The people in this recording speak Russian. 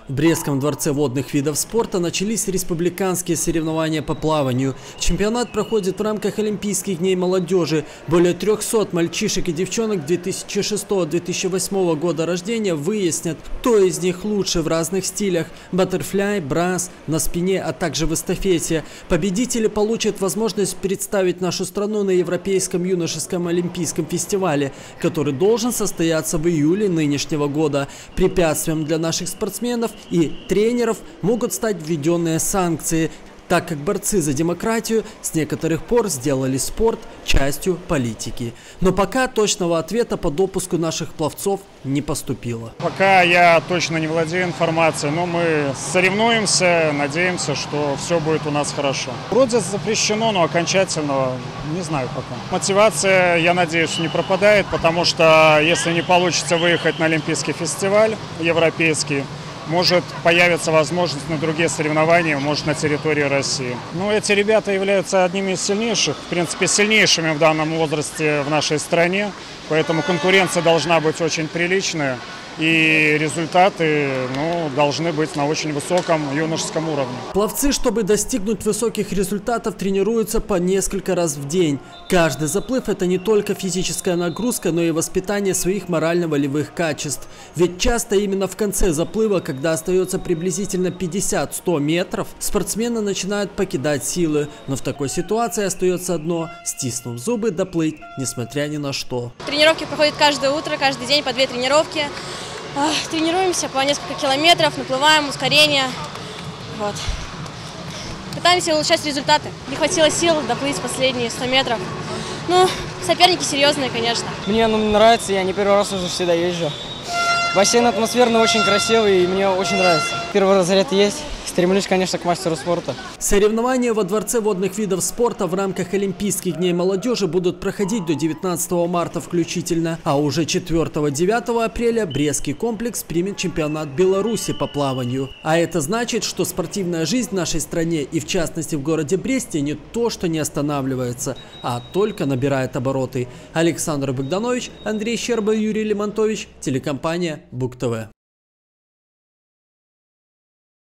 В Брестском дворце водных видов спорта начались республиканские соревнования по плаванию. Чемпионат проходит в рамках Олимпийских дней молодежи. Более 300 мальчишек и девчонок 2006-2008 года рождения выяснят, кто из них лучше в разных стилях – баттерфляй, брас, на спине, а также в эстафете. Победители получат возможность представить нашу страну на Европейском юношеском олимпийском фестивале, который должен состояться в июле нынешнего года. Препятствием для наших спортсменов и тренеров могут стать введенные санкции, так как борцы за демократию с некоторых пор сделали спорт частью политики. Но пока точного ответа по допуску наших пловцов не поступило. Пока я точно не владею информацией, но мы соревнуемся, надеемся, что все будет у нас хорошо. Вроде запрещено, но окончательно не знаю пока. Мотивация, я надеюсь, не пропадает, потому что если не получится выехать на Олимпийский фестиваль европейский, может появиться возможность на другие соревнования, может на территории России. Но эти ребята являются одними из сильнейших, в принципе, сильнейшими в данном возрасте в нашей стране. Поэтому конкуренция должна быть очень приличная. И результаты должны быть на очень высоком юношеском уровне. Пловцы, чтобы достигнуть высоких результатов, тренируются по несколько раз в день. Каждый заплыв – это не только физическая нагрузка, но и воспитание своих морально-волевых качеств. Ведь часто именно в конце заплыва, когда остается приблизительно 50-100 метров, спортсмены начинают покидать силы. Но в такой ситуации остается одно – стиснув зубы, доплыть, несмотря ни на что. Тренировки проходят каждое утро, каждый день по 2 тренировки. Тренируемся по несколько километров, наплываем, ускорение. Вот. Пытаемся улучшать результаты. Не хватило сил доплыть последние 100 метров. Соперники серьезные, конечно. Мне нравится, я не первый раз уже всегда езжу. Бассейн атмосферный, очень красивый, и мне очень нравится. Первый разряд есть. Стремлюсь, конечно, к мастеру спорта. Соревнования во Дворце водных видов спорта в рамках Олимпийских дней молодежи будут проходить до 19 марта включительно. А уже 4-9 апреля Брестский комплекс примет чемпионат Беларуси по плаванию. А это значит, что спортивная жизнь в нашей стране и в частности в городе Бресте не то что не останавливается, а только набирает обороты. Александр Богданович, Андрей Щерба, Юрий Лемонтович, телекомпания БугТV.